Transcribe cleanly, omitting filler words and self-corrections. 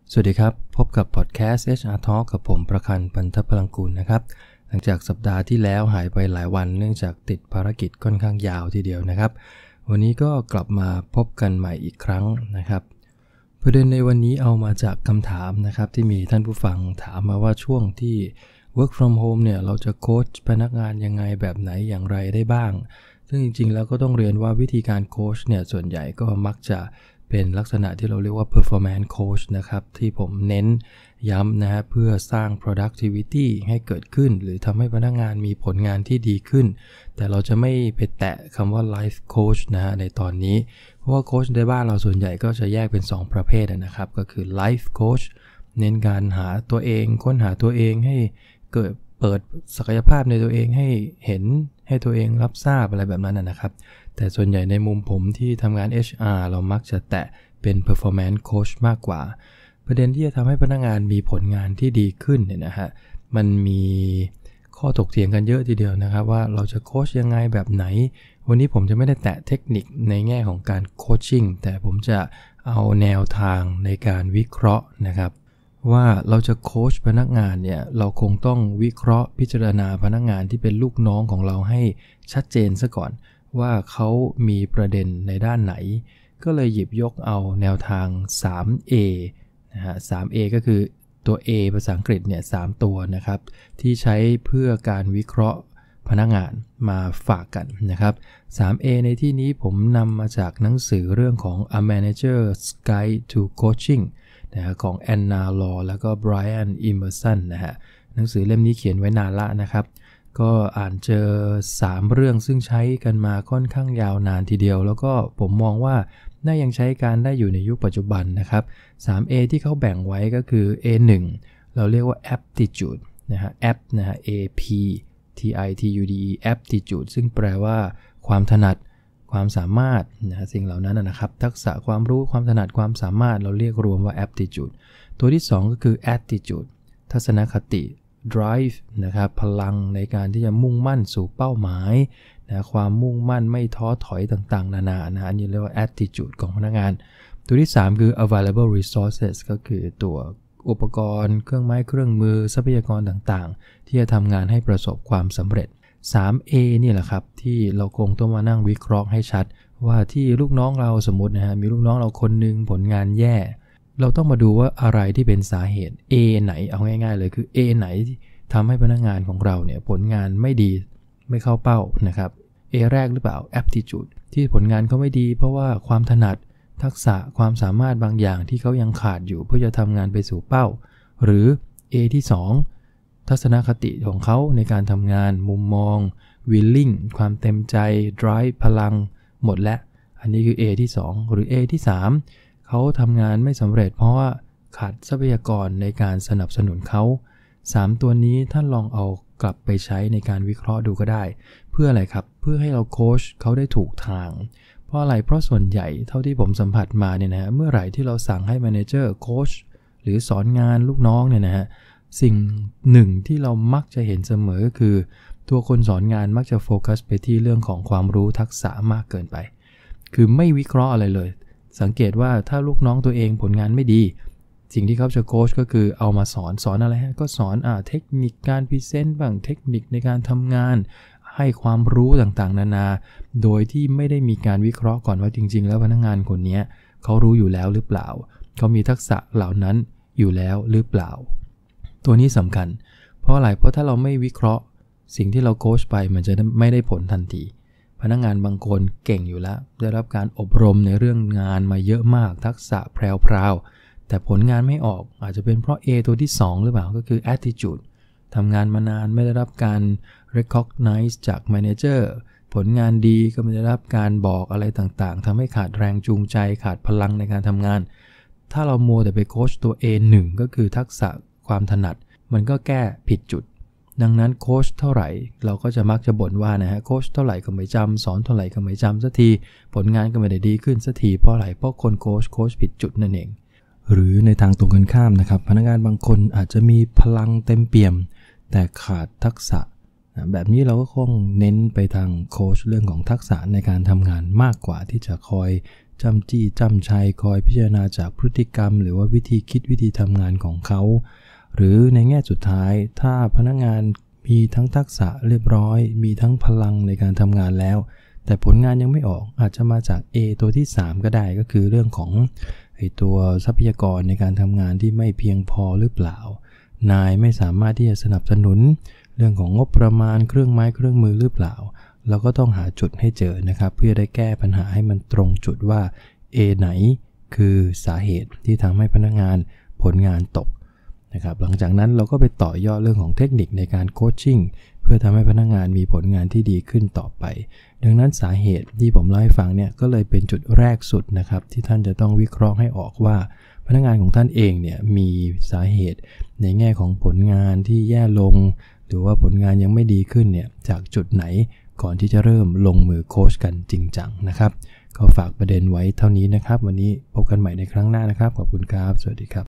สวัสดีครับพบกับพอดแคสต์ HR Talk กับผมประคันต์ ปันทพลังกูลนะครับหลังจากสัปดาห์ที่แล้วหายไปหลายวันเนื่องจากติดภารกิจค่อนข้างยาวทีเดียวนะครับวันนี้ก็กลับมาพบกันใหม่อีกครั้งนะครับประเด็นในวันนี้เอามาจากคำถามนะครับที่มีท่านผู้ฟังถามมาว่าช่วงที่ work from home เนี่ยเราจะโค้ชพนักงานยังไงแบบไหนอย่างไรได้บ้างซึ่งจริงๆแล้วก็ต้องเรียนว่าวิธีการโค้ชเนี่ยส่วนใหญ่ก็มักจะเป็นลักษณะที่เราเรียกว่า performance coach นะครับที่ผมเน้นย้ำนะฮะเพื่อสร้าง productivity ให้เกิดขึ้นหรือทำให้พนักงานมีผลงานที่ดีขึ้นแต่เราจะไม่ไปแตะคำว่า life coach นะฮะในตอนนี้เพราะว่าโค้ชในบ้านเราส่วนใหญ่ก็จะแยกเป็น2ประเภทนะครับก็คือ life coach เน้นการหาตัวเองค้นหาตัวเองให้เปิดศักยภาพในตัวเองให้เห็นให้ตัวเองรับทราบอะไรแบบนั้นนะครับแต่ส่วนใหญ่ในมุมผมที่ทำงาน HR เรามักจะแตะเป็น performance coach มากกว่าประเด็นที่จะทำให้พนักงานมีผลงานที่ดีขึ้นเนี่ยนะฮะมันมีข้อถกเถียงกันเยอะทีเดียวนะครับว่าเราจะโค้ชยังไงแบบไหนวันนี้ผมจะไม่ได้แตะเทคนิคในแง่ของการโคชชิ่งแต่ผมจะเอาแนวทางในการวิเคราะห์นะครับว่าเราจะโค้ชพนักงานเนี่ยเราคงต้องวิเคราะห์พิจารณาพนักงานที่เป็นลูกน้องของเราให้ชัดเจนซะก่อนว่าเขามีประเด็นในด้านไหนก็เลยหยิบยกเอาแนวทาง 3A นะฮะ 3A ก็คือตัว A ภาษาอังกฤษเนี่ย3ตัวนะครับที่ใช้เพื่อการวิเคราะห์พนักงานมาฝากกันนะครับ 3A ในที่นี้ผมนำมาจากหนังสือเรื่องของ A Manager's Guide to Coaching นะฮะของ Anna Law แล้วก็ Brian Emerson นะฮะหนังสือเล่มนี้เขียนไว้นานละนะครับก็อ่านเจอ3เรื่องซึ่งใช้กันมาค่อนข้างยาวนานทีเดียวแล้วก็ผมมองว่าน่ายังใช้การได้อยู่ในยุคปัจจุบันนะครับ 3A ที่เขาแบ่งไว้ก็คือ A1 เราเรียกว่า aptitude นะฮะ apt นะฮะ aptitude aptitude ซึ่งแปลว่าความถนัดความสามารถนะสิ่งเหล่านั้นนะครับทักษะความรู้ความถนัดความสามารถเราเรียกรวมว่า aptitude ตัวที่2ก็คือ attitude ทัศนคติ drive นะครับพลังในการที่จะมุ่งมั่นสู่เป้าหมายนะความมุ่งมั่นไม่ท้อถอยต่างๆนานานะอันนี้เรียกว่า attitude ของพนักงานตัวที่3คือ available resources ก็คือตัวอุปกรณ์เครื่องไม้เครื่องมือทรัพยากรต่างๆที่จะทำงานให้ประสบความสำเร็จ 3A นี่แหละครับที่เราคงต้องมานั่งวิเคราะห์ให้ชัดว่าที่ลูกน้องเราสมมตินะฮะมีลูกน้องเราคนนึงผลงานแย่เราต้องมาดูว่าอะไรที่เป็นสาเหตุ A ไหนเอาง่ายๆเลยคือ A ไหนทำให้พนักงานของเราเนี่ยผลงานไม่ดีไม่เข้าเป้านะครับ A แรกหรือเปล่า aptitude ที่ผลงานเขาไม่ดีเพราะว่าความถนัดทักษะความสามารถบางอย่างที่เขายังขาดอยู่เพื่อจะทำงานไปสู่เป้าหรือ A ที่2ทัศนคติของเขาในการทำงานมุมมอง willing ความเต็มใจ drive พลังหมดแล้วอันนี้คือ A ที่2หรือ A ที่3เขาทำงานไม่สำเร็จเพราะว่าขาดทรัพยากรในการสนับสนุนเขา3ตัวนี้ท่านลองเอากลับไปใช้ในการวิเคราะห์ดูก็ได้เพื่ออะไรครับเพื่อให้เราโค้ชเขาได้ถูกทางเพราะอะไรเพราะส่วนใหญ่เท่าที่ผมสัมผัสมาเนี่ยนะเมื่อไหร่ที่เราสั่งให้แมเนเจอร์โค้ชหรือสอนงานลูกน้องเนี่ยนะฮะสิ่งหนึ่งที่เรามักจะเห็นเสมอคือตัวคนสอนงานมักจะโฟกัสไปที่เรื่องของความรู้ทักษะมากเกินไปคือไม่วิเคราะห์อะไรเลยสังเกตว่าถ้าลูกน้องตัวเองผลงานไม่ดีสิ่งที่เขาจะโค้ชก็คือเอามาสอนอะไรฮะก็สอนเทคนิคการพรีเซนต์บ้างเทคนิคในการทำงานให้ความรู้ต่างๆนานาโดยที่ไม่ได้มีการวิเคราะห์ก่อนว่าจริงๆแล้วพนักงานคนนี้เขารู้อยู่แล้วหรือเปล่าเขามีทักษะเหล่านั้นอยู่แล้วหรือเปล่าตัวนี้สำคัญเพราะอะไรเพราะถ้าเราไม่วิเคราะห์สิ่งที่เราโค้ชไปมันจะไม่ได้ผลทันทีพนักงานบางคนเก่งอยู่แล้วได้รับการอบรมในเรื่องงานมาเยอะมากทักษะแพรวๆแต่ผลงานไม่ออกอาจจะเป็นเพราะ A ตัวที่2หรือเปล่าก็คือ attitude ทำงานมานานไม่ได้รับการ recognize จาก manager ผลงานดีก็ไม่ได้รับการบอกอะไรต่างๆทำให้ขาดแรงจูงใจขาดพลังในการทำงานถ้าเรามัวแต่ไปโค้ชตัว A1 ก็คือทักษะความถนัดมันก็แก้ผิดจุดดังนั้นโค้ชเท่าไหร่เราก็จะมักจะบ่นว่านะฮะโค้ชเท่าไหร่ก็ไม่จำสอนเท่าไหร่ก็ไม่จำสักทีผลงานก็ไม่ได้ดีขึ้นสักทีเพราะอะไรเพราะคนโค้ชผิดจุดนั่นเองหรือในทางตรงกันข้ามนะครับพนักงานบางคนอาจจะมีพลังเต็มเปี่ยมแต่ขาดทักษะแบบนี้เราก็คงเน้นไปทางโค้ชเรื่องของทักษะในการทำงานมากกว่าที่จะคอยจำจี้จำชัยคอยพิจารณาจากพฤติกรรมหรือว่าวิธีคิดวิธีทำงานของเขาหรือในแง่สุดท้ายถ้าพนักงานมีทั้งทักษะเรียบร้อยมีทั้งพลังในการทำงานแล้วแต่ผลงานยังไม่ออกอาจจะมาจาก A ตัวที่3ก็ได้ก็คือเรื่องของตัวทรัพยากรในการทำงานที่ไม่เพียงพอหรือเปล่านายไม่สามารถที่จะสนับสนุนเรื่องของงบประมาณเครื่องไม้เครื่องมือหรือเปล่าเราก็ต้องหาจุดให้เจอนะครับเพื่อได้แก้ปัญหาให้มันตรงจุดว่า A ไหนคือสาเหตุที่ทำให้พนักงานผลงานตกนะครับหลังจากนั้นเราก็ไปต่อยอดเรื่องของเทคนิคในการโคชชิ่งเพื่อทำให้พนักงานมีผลงานที่ดีขึ้นต่อไปดังนั้นสาเหตุที่ผมเล่าให้ฟังเนี่ยก็เลยเป็นจุดแรกสุดนะครับที่ท่านจะต้องวิเคราะห์ให้ออกว่าพนักงานของท่านเองเนี่ยมีสาเหตุในแง่ของผลงานที่แย่ลงหรือว่าผลงานยังไม่ดีขึ้นเนี่ยจากจุดไหนก่อนที่จะเริ่มลงมือโค้ชกันจริงจังนะครับก็ฝากประเด็นไว้เท่านี้นะครับวันนี้พบกันใหม่ในครั้งหน้านะครับขอบคุณครับสวัสดีครับ